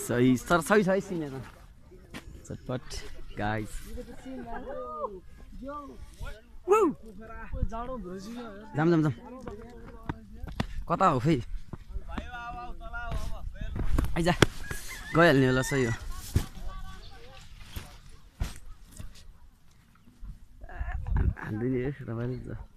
सही सर सही सही सिनेमा चटपट गाइस जाम जाम जाम कता हो खै आइजा गइहाल्ने होला सही हो हान्दिने रमाइलो